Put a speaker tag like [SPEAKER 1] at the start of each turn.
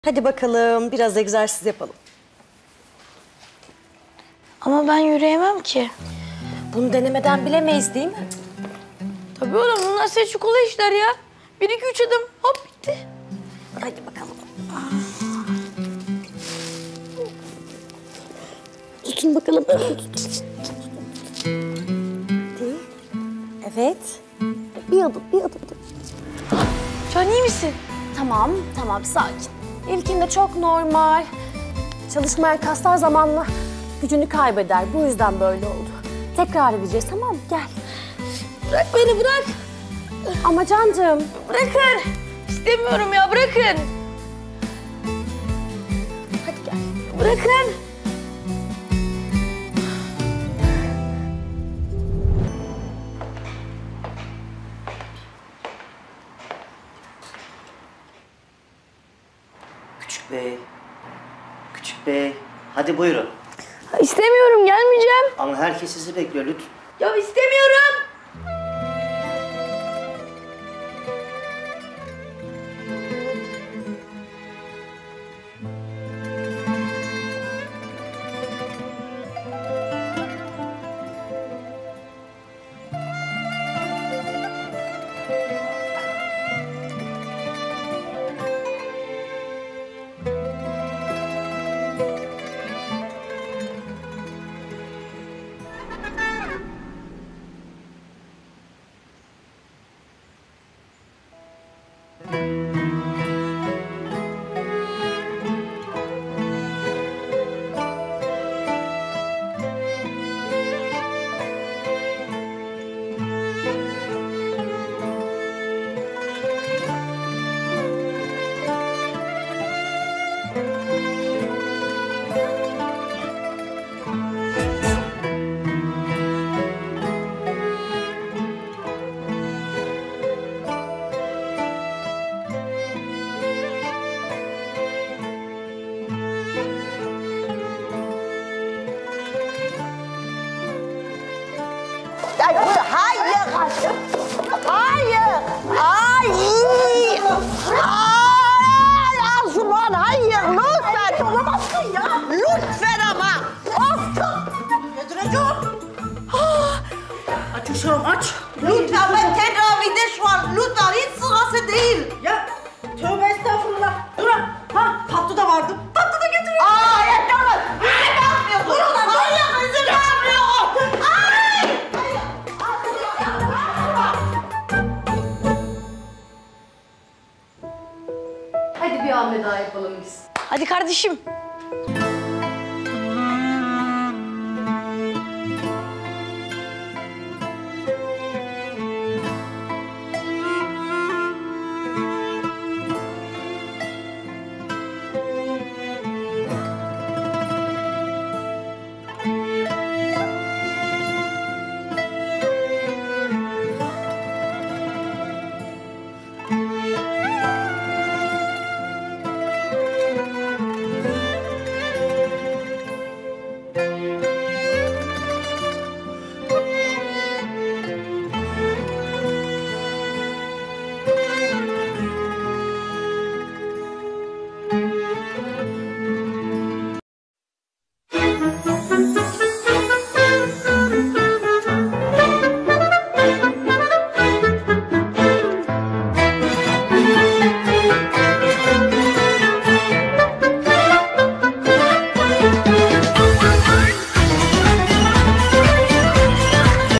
[SPEAKER 1] Hadi bakalım biraz egzersiz yapalım.
[SPEAKER 2] Ama ben yürüyemem ki.
[SPEAKER 1] Bunu denemeden bilemeyiz değil mi?
[SPEAKER 2] Tabii oğlum bunlar seçim kolay işler ya. 1, 2, 3 adım hop bitti.
[SPEAKER 1] Hadi bakalım. Tutun bakalım. Evet. Bir adım.
[SPEAKER 2] Can iyi misin?
[SPEAKER 1] Tamam sakin. İlkinde çok normal. Çalışmayan kaslar zamanla gücünü kaybeder. Bu yüzden böyle oldu. Tekrar edeceğiz tamam mı? Gel.
[SPEAKER 2] Bırak beni bırak.
[SPEAKER 1] Ama Cancığım.
[SPEAKER 2] Bırakın. İstemiyorum ya bırakın.
[SPEAKER 1] Hadi gel.
[SPEAKER 2] Bırakın.
[SPEAKER 3] Küçük Bey, hadi buyurun.
[SPEAKER 2] İstemiyorum gelmeyeceğim.
[SPEAKER 3] Ama herkes sizi bekliyor lütfen.
[SPEAKER 2] Ya istemiyorum.
[SPEAKER 4] Hayır, lütfen. Olamazsın ya. Lütfen ama. Of. Yedireceğim. Aç uşağım aç. Lütfen ben tedavide şu an. Lütfen hiç sırası değil. Ya tövbe estağfurullah. Dur ha tatlı da vardı. Tatlı da getiriyorum. Aa yeter. Ne yapmıyor? Dur ulan. Manyak mısın? Ne yapıyor? Ay.
[SPEAKER 5] Hadi bir hamle daha yapalım biz.
[SPEAKER 2] Hadi kardeşim.